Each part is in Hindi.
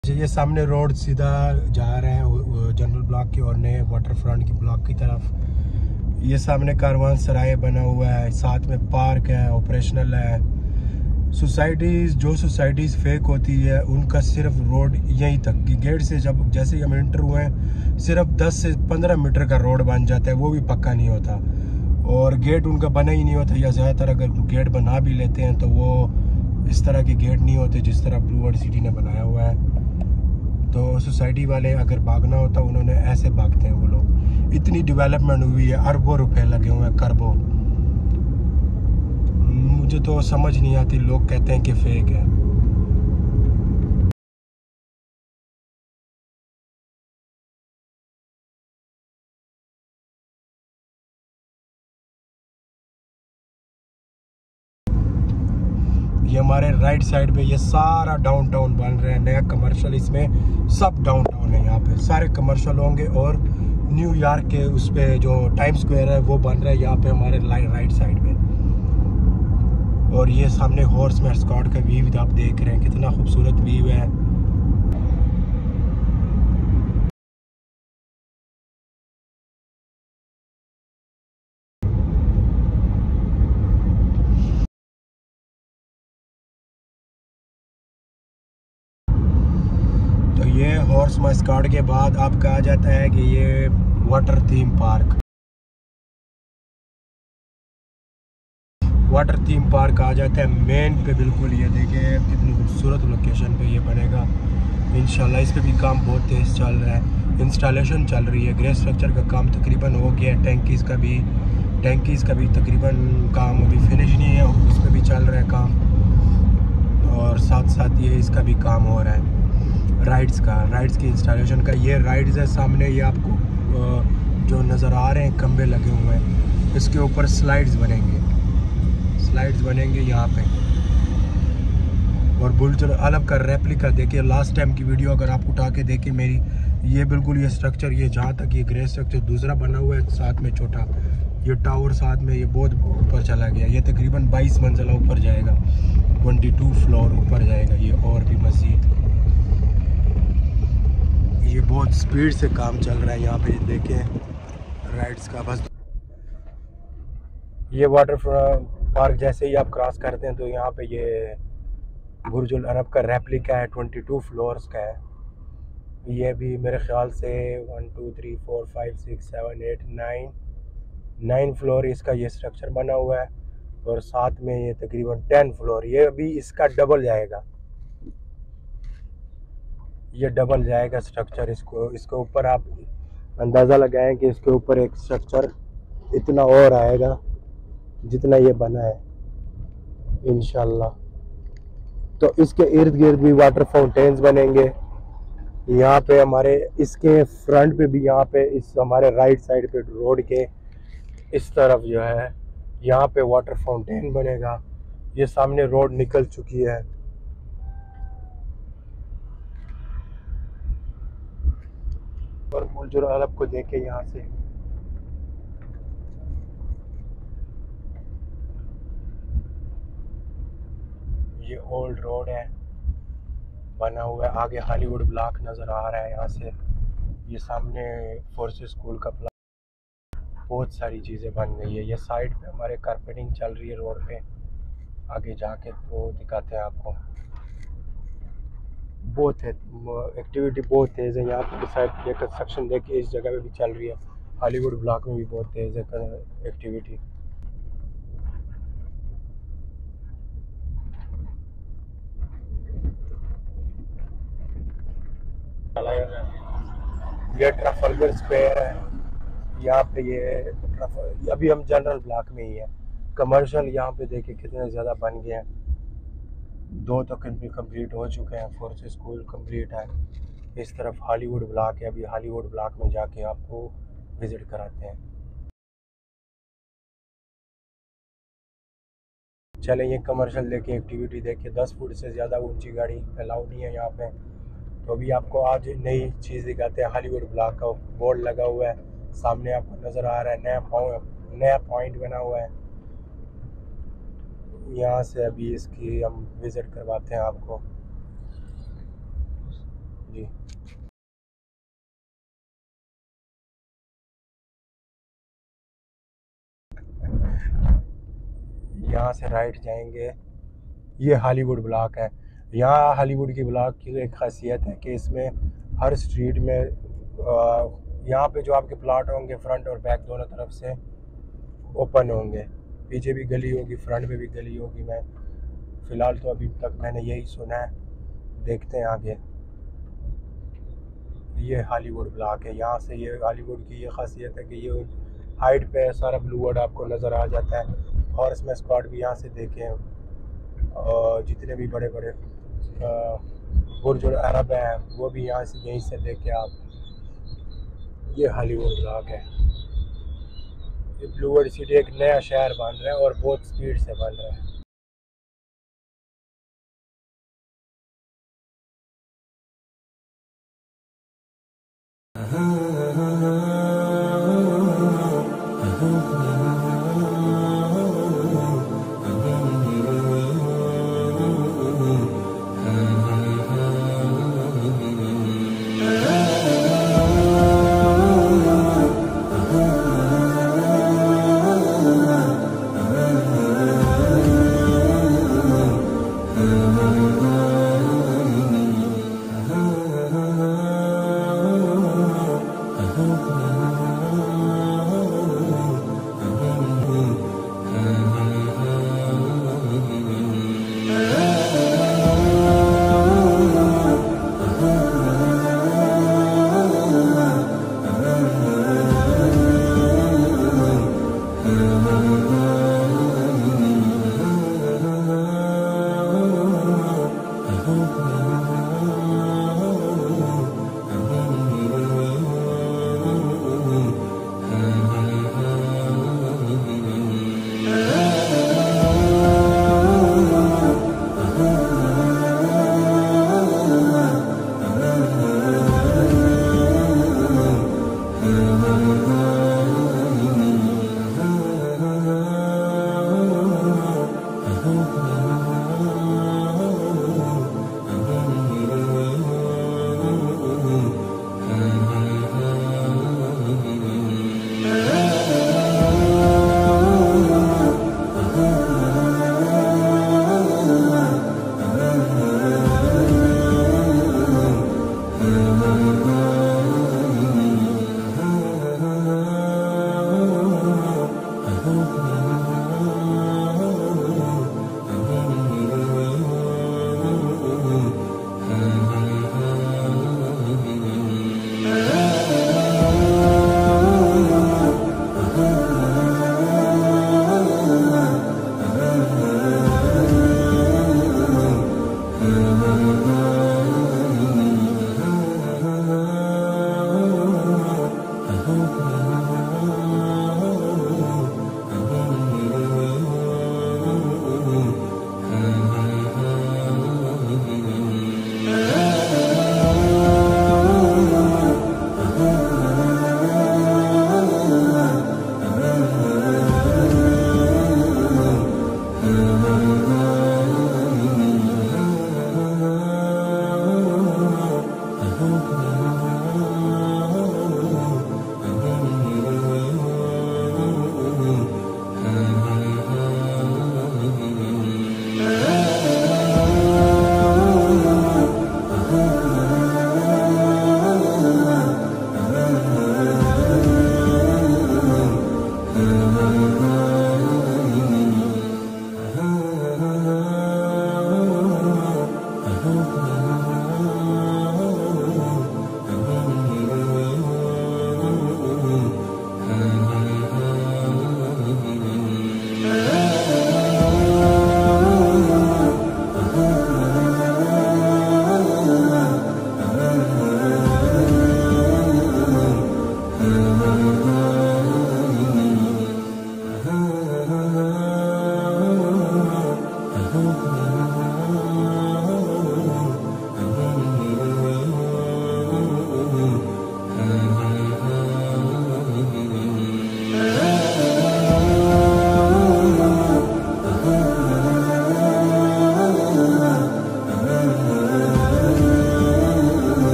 ये सामने रोड सीधा जा रहा है जनरल ब्लॉक की और नए वाटर फ्रंट की ब्लॉक की तरफ। ये सामने कारवान सराय बना हुआ है, साथ में पार्क है, ऑपरेशनल है। सोसाइटीज़ फेक होती है उनका सिर्फ रोड यहीं तक की गेट से जब जैसे ही हम एंटर हुए हैं सिर्फ 10 से 15 मीटर का रोड बन जाता है, वो भी पक्का नहीं होता और गेट उनका बना ही नहीं होता, या ज़्यादातर अगर गेट बना भी लेते हैं तो वो इस तरह के गेट नहीं होते जिस तरह ब्लू वर्ल्ड सिटी ने बनाया हुआ है। तो सोसाइटी वाले अगर भागना होता उन्होंने ऐसे भागते हैं वो लोग। इतनी डेवलपमेंट हुई है, अरबों रुपए लगे हुए हैं, करबों। मुझे तो समझ नहीं आती, लोग कहते हैं कि फेक है। ये हमारे राइट साइड पे ये सारा डाउनटाउन बन रहा है, नया कमर्शियल, इसमें सब डाउनटाउन है, यहाँ पे सारे कमर्शियल होंगे। और न्यूयॉर्क के उस पे जो टाइम स्क्वायर है वो बन रहा है यहाँ पे हमारे राइट साइड में। और ये सामने हॉर्स मैस्कॉट का व्यू आप देख रहे हैं, कितना खूबसूरत व्यू है। तो ये हॉर्स मैस्कॉट के बाद आपका आ जाता है कि ये water theme park. Water theme park आ जाता है मेन पे, बिल्कुल ये देखिए कितनी खूबसूरत लोकेशन पे ये बनेगा इंशाल्लाह। इस पे भी काम बहुत तेज़ चल रहा है, इंस्टॉलेशन चल रही है, ग्रे स्ट्रक्चर का काम तकरीबन हो गया है, टैंकीज़ का भी तकरीबन काम अभी फिनिश नहीं है, उस पर भी चल रहा है काम। और साथ साथ ये इसका भी काम हो रहा है राइड्स की इंस्टॉलेशन का। ये राइड्स है सामने, ये आपको जो नज़र आ रहे हैं खंबे लगे हुए हैं, इसके ऊपर स्लाइड्स बनेंगे यहाँ पे। और बुर्ज अरब का रेप्लिका देखिए, लास्ट टाइम की वीडियो अगर आप उठा के देखिए मेरी, ये बिल्कुल ये स्ट्रक्चर, ये जहाँ तक ये ग्रे स्ट्रक्चर दूसरा बना हुआ है साथ में छोटा ये टावर साथ में, ये बहुत ऊपर चला गया, ये तकरीबन 22 मंजिला ऊपर जाएगा, 22 फ्लोर ऊपर जाएगा ये। और भी मज़ीद ये बहुत स्पीड से काम चल रहा है यहाँ पे, देखें राइड्स का। बस ये वाटर पार्क जैसे ही आप क्रॉस करते हैं तो यहाँ पे ये बुर्ज अल अरब का रेप्लिका है, 22 फ्लोर्स का है। ये भी मेरे ख्याल से 1 2 3 4 5 6 7 8 9 फ्लोर इसका ये स्ट्रक्चर बना हुआ है। और साथ में ये तकरीबन 10 फ्लोर, ये अभी इसका डबल जाएगा, ये डबल जाएगा स्ट्रक्चर। इसके ऊपर आप अंदाज़ा लगाएं कि इसके ऊपर एक स्ट्रक्चर इतना और आएगा जितना ये बना है इंशाल्लाह। तो इसके इर्द गिर्द भी वाटर फाउंटेन्स बनेंगे यहाँ पे हमारे, इसके फ्रंट पे भी, यहाँ पे इस हमारे राइट साइड पे रोड के इस तरफ जो है यहाँ पे वाटर फाउंटेन बनेगा। ये सामने रोड निकल चुकी है। और बुर्ज अल अरब को देखे यहाँ से, ये ओल्ड रोड है बना हुआ है, आगे हॉलीवुड ब्लॉक नज़र आ रहा है यहाँ से। ये सामने फोर्सेस स्कूल का प्लान, बहुत सारी चीज़ें बन गई है। ये साइड पे हमारे कारपेटिंग चल रही है रोड पे, आगे जाके तो दिखाते हैं आपको। बहुत है एक्टिविटी, बहुत तेज़ है यहाँ पे। साइड ये कंस्ट्रक्शन देखिए इस जगह पे भी चल रही है, हॉलीवुड ब्लॉक में भी बहुत तेज़ है एक्टिविटी। ये ट्रफलगर स्क्वायर है यहाँ पे, ये अभी हम जनरल ब्लॉक में ही है। कमर्शियल यहाँ पे देखिए कितने ज़्यादा बन गए हैं, 2 तो कंप्लीट हो चुके हैं, फोर्सेस स्कूल कंप्लीट है। इस तरफ हॉलीवुड ब्लॉक है, अभी हॉलीवुड ब्लॉक में जाके आपको विज़िट कराते हैं। चलें ये कमर्शियल देखिए, एक्टिविटी देखिए, 10 फुट से ज़्यादा ऊंची गाड़ी अलाउ नहीं है यहाँ पे। तो अभी आपको आज नई चीज़ दिखाते हैं, हॉलीवुड ब्लॉक का बोर्ड लगा हुआ है सामने आपको नज़र आ रहा है, नया पॉइंट बना हुआ है यहाँ से। अभी इसकी हम विज़िट करवाते हैं आपको। जी। यहाँ से राइट जाएंगे, ये हॉलीवुड ब्लॉक है। यहाँ हॉलीवुड की ब्लॉक की एक खासियत है कि इसमें हर स्ट्रीट में यहाँ पे जो आपके प्लाट होंगे फ्रंट और बैक दोनों तरफ से ओपन होंगे। पीछे भी गली होगी, फ्रंट में भी गली होगी। मैं फ़िलहाल तो अभी तक मैंने यही सुना है, देखते हैं आगे। ये हॉलीवुड ब्लॉक है। यहाँ से ये हॉलीवुड की ये खासियत है कि ये हाइट पे सारा ब्लू वर्ड आपको नज़र आ जाता है। हॉर्स में स्पॉट भी यहाँ से देखें, और जितने भी बड़े बड़े बुर्ज अरब हैं वो भी यहाँ से यहीं से देखें आप। ये हॉलीवुड ब्लॉक है। ये ब्लू वर्ड सिटी एक नया शहर बन रहा है और बहुत स्पीड से बन रहा है।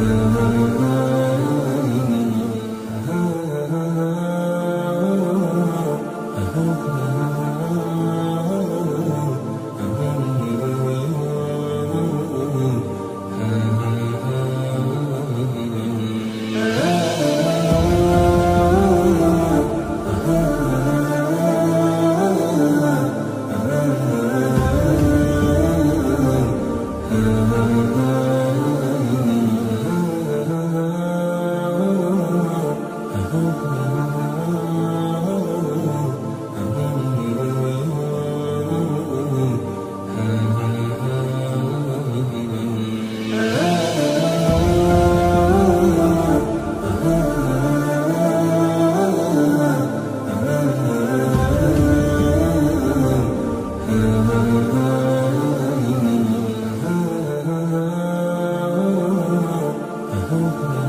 Oh,